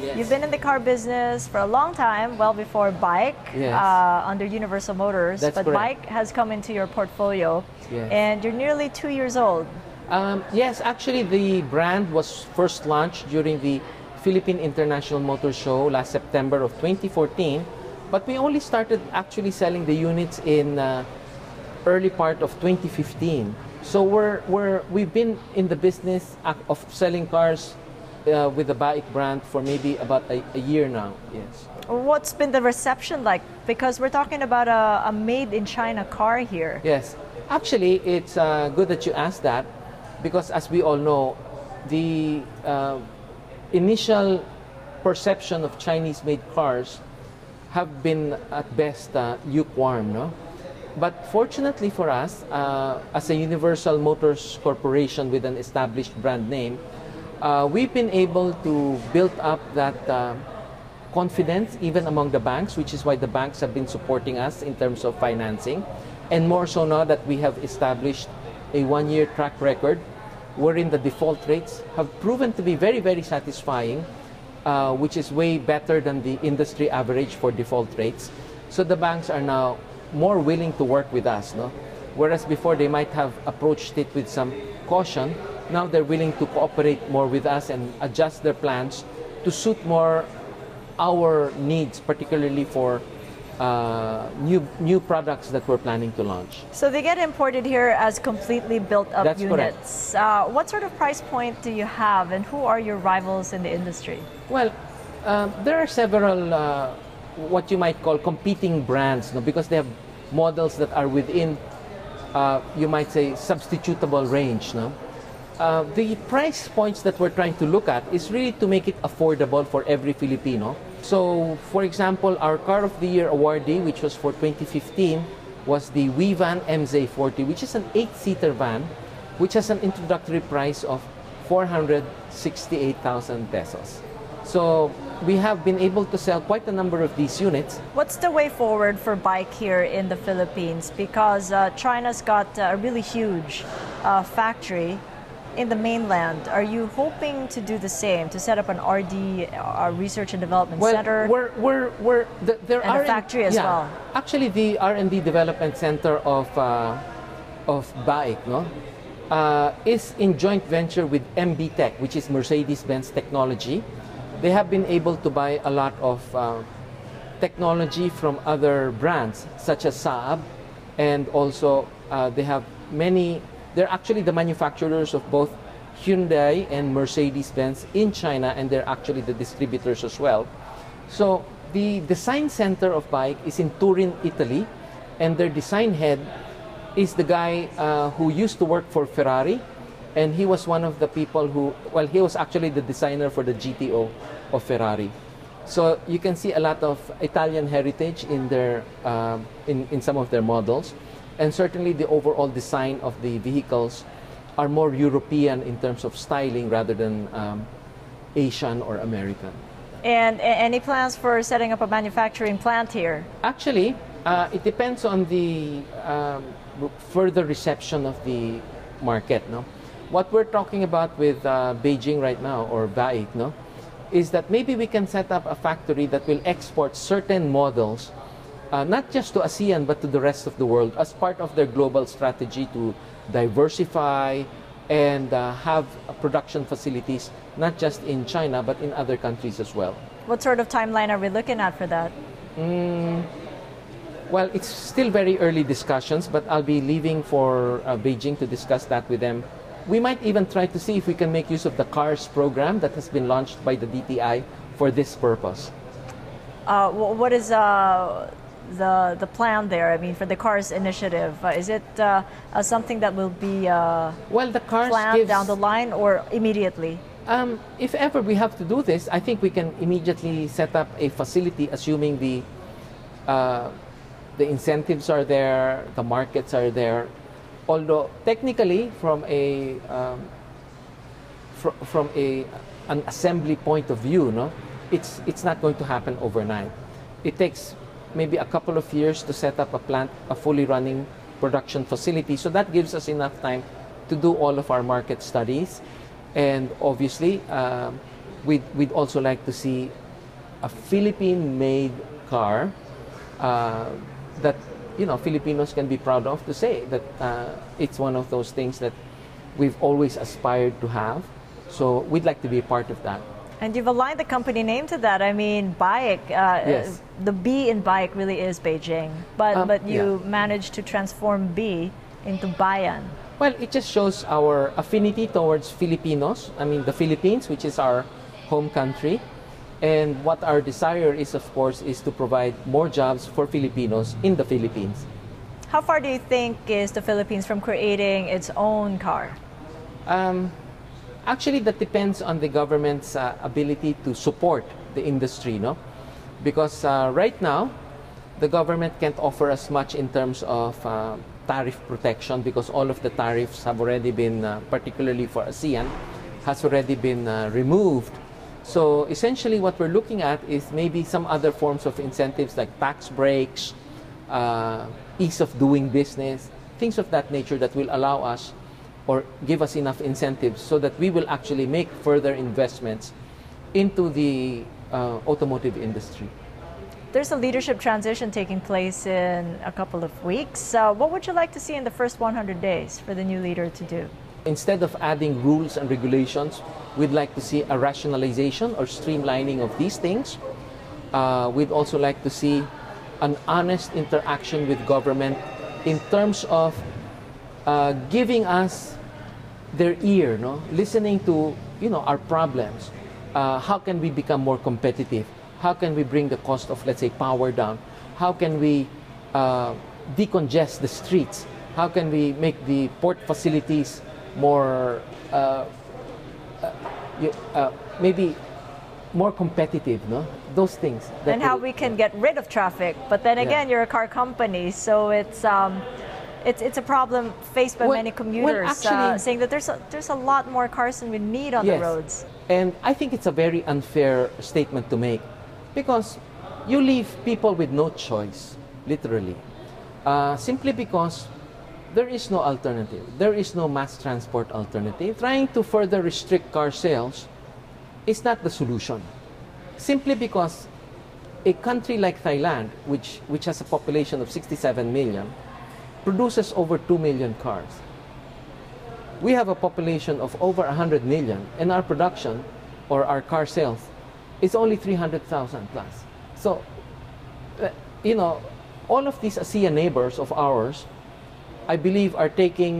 You've been in the car business for a long time, well before BAIC, Yes. under Universal Motors. That's but correct. BAIC has come into your portfolio, Yes. and you're nearly 2 years old. Yes, actually the brand was first launched during the Philippine International Motor Show last September of 2014, but we only started actually selling the units in early part of 2015. So we've been in the business of selling cars with the BAIC brand for maybe about a year now. Yes. What's been the reception like? Because we're talking about a made-in-China car here. Yes, actually it's good that you asked that, because as we all know, the initial perception of Chinese-made cars have been at best lukewarm, no? But fortunately for us, as a Universal Motors Corporation with an established brand name, we've been able to build up that confidence even among the banks, which is why the banks have been supporting us in terms of financing. And more so now that we have established a one-year track record wherein the default rates have proven to be very, very satisfying, which is way better than the industry average for default rates. So the banks are now more willing to work with us, no? Whereas before they might have approached it with some caution, now they're willing to cooperate more with us and adjust their plans to suit more our needs, particularly for new products that we're planning to launch. So they get imported here as completely built-up That's units. What sort of price point do you have, and who are your rivals in the industry? Well, there are several what you might call competing brands, no? Because they have models that are within, you might say, substitutable range. No? The price points that we're trying to look at is really to make it affordable for every Filipino. So, for example, our Car of the Year awardee, which was for 2015, was the WeVan MZ40, which is an 8-seater van, which has an introductory price of 468,000 pesos. So we have been able to sell quite a number of these units. What's the way forward for BAIC here in the Philippines? Because China's got a really huge factory in the mainland. Are you hoping to do the same, to set up an RD, research and development center? There and a factory as well. Actually, the R&D development center of BAIC, no, is in joint venture with MB Tech, which is Mercedes-Benz Technology. They have been able to buy a lot of technology from other brands, such as Saab, and also they have many. They're actually the manufacturers of both Hyundai and Mercedes-Benz in China, and they're actually the distributors as well. So the design center of BAIC is in Turin, Italy, and their design head is the guy who used to work for Ferrari, and he was one of the people who, well, he was actually the designer for the GTO of Ferrari. So you can see a lot of Italian heritage in their in some of their models. And certainly the overall design of the vehicles are more European in terms of styling rather than Asian or American. And any plans for setting up a manufacturing plant here? Actually, it depends on the further reception of the market. No? What we're talking about with Beijing right now, or BAIC, no, is that maybe we can set up a factory that will export certain models not just to ASEAN but to the rest of the world as part of their global strategy to diversify and have production facilities not just in China but in other countries as well. What sort of timeline are we looking at for that? Well, it's still very early discussions, but I'll be leaving for Beijing to discuss that with them. We might even try to see if we can make use of the CARS program that has been launched by the DTI for this purpose. What is the plan there? I mean, for the CARS initiative, is it something that will be well, the CARS planned down the line or immediately? If ever we have to do this, I think we can immediately set up a facility, assuming the incentives are there, the markets are there. Although technically, from an assembly point of view, no, it's not going to happen overnight. It takes maybe a couple of years to set up a plant, a fully running production facility. So that gives us enough time to do all of our market studies, and obviously we'd also like to see a Philippine-made car that Filipinos can be proud of, to say that it's one of those things that we've always aspired to have. So we'd like to be a part of that. And you've aligned the company name to that. I mean, BAIC, Yes. the B in BAIC really is Beijing, but you Yeah. managed to transform B into Bayan. Well, it just shows our affinity towards Filipinos, I mean the Philippines, which is our home country. And what our desire is, of course, is to provide more jobs for Filipinos in the Philippines. How far do you think is the Philippines from creating its own car? Actually, that depends on the government's ability to support the industry, no? Because right now, the government can't offer us much in terms of tariff protection, because all of the tariffs have already been, particularly for ASEAN, has already been removed. So essentially what we're looking at is maybe some other forms of incentives like tax breaks, ease of doing business, things of that nature that will allow us or give us enough incentives so that we will actually make further investments into the automotive industry. There's a leadership transition taking place in a couple of weeks. What would you like to see in the first 100 days for the new leader to do? Instead of adding rules and regulations, we'd like to see a rationalization or streamlining of these things. We'd also like to see an honest interaction with government in terms of giving us their ear, no? Listening to our problems. How can we become more competitive? How can we bring the cost of, let's say, power down? How can we decongest the streets? How can we make the port facilities more, maybe more competitive, no? Those things. And how we can get rid of traffic. But then again, you're a car company, so it's a problem faced by many commuters, actually, saying that there's a lot more cars than we need on the roads. And I think it's a very unfair statement to make, because you leave people with no choice, literally, simply because there is no alternative. There is no mass transport alternative. Trying to further restrict car sales is not the solution. Simply because a country like Thailand, which has a population of 67 million, produces over 2 million cars. We have a population of over 100 million, and our production, or our car sales, is only 300,000 plus. So, all of these ASEAN neighbors of ours, I believe, are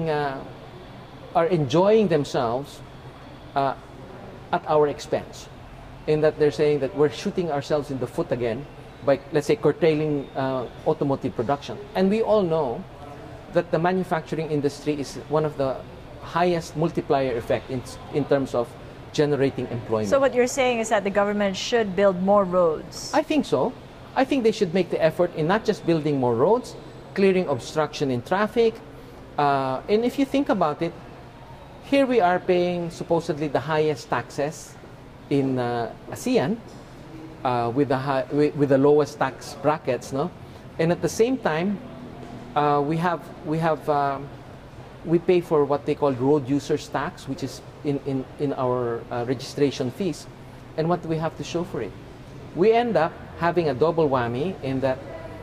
enjoying themselves at our expense, in that they're saying that we're shooting ourselves in the foot again by, let's say, curtailing automotive production. And we all know that the manufacturing industry is one of the highest multiplier effect in terms of generating employment. So what you're saying is that the government should build more roads? I think so. I think they should make the effort in not just building more roads, clearing obstruction in traffic. And if you think about it, here we are paying supposedly the highest taxes in ASEAN, with the lowest tax brackets, no? And at the same time, we pay for what they call road users tax, which is in our registration fees. And what do we have to show for it? We end up having a double whammy in that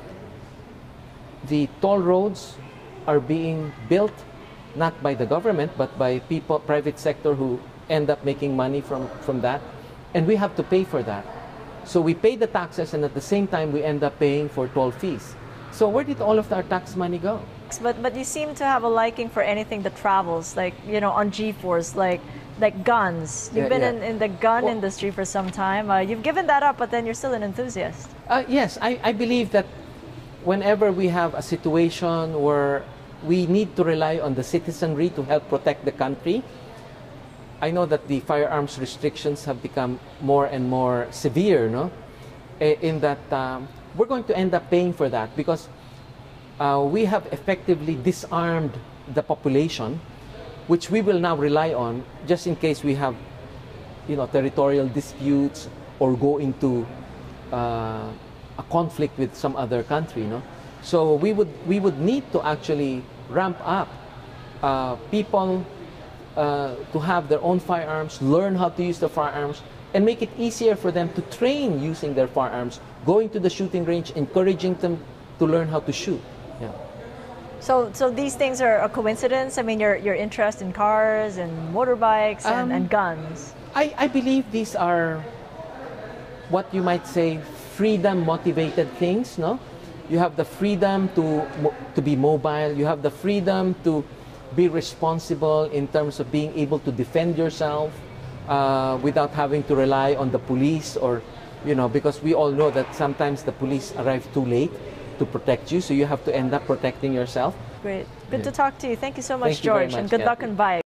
the toll roads are being built not by the government but by people, private sector, who end up making money from that, and we have to pay for that. So we pay the taxes, and at the same time we end up paying for toll fees. So where did all of our tax money go? But you seem to have a liking for anything that travels, like, on G-Force, like guns. You've been in the gun industry for some time. You've given that up, but then you're still an enthusiast. Yes, I believe that whenever we have a situation where we need to rely on the citizenry to help protect the country, I know that the firearms restrictions have become more and more severe, no? In that we're going to end up paying for that, because we have effectively disarmed the population, which we will now rely on just in case we have, territorial disputes or go into a conflict with some other country, no? So we would need to actually ramp up people to have their own firearms, learn how to use the firearms, and make it easier for them to train using their firearms, going to the shooting range, encouraging them to learn how to shoot. Yeah. So these things are a coincidence? I mean, your interest in cars and motorbikes and guns? I believe these are what you might say freedom-motivated things, no? You have the freedom to be mobile. You have the freedom to be responsible in terms of being able to defend yourself without having to rely on the police, or, you know, because we all know that sometimes the police arrive too late to protect you, so you have to end up protecting yourself. Great. Good to talk to you. Thank you so much, Thank you very George, much, and good luck Kathy. in BAIC.